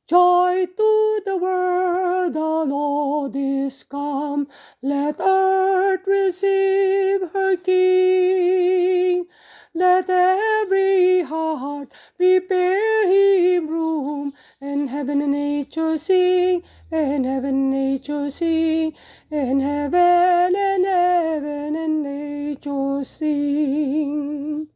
Joy to the world, the Lord is come. Let earth receive her King. Let every heart prepare him room, and heaven and nature sing, and heaven and nature sing, and heaven and nature sing.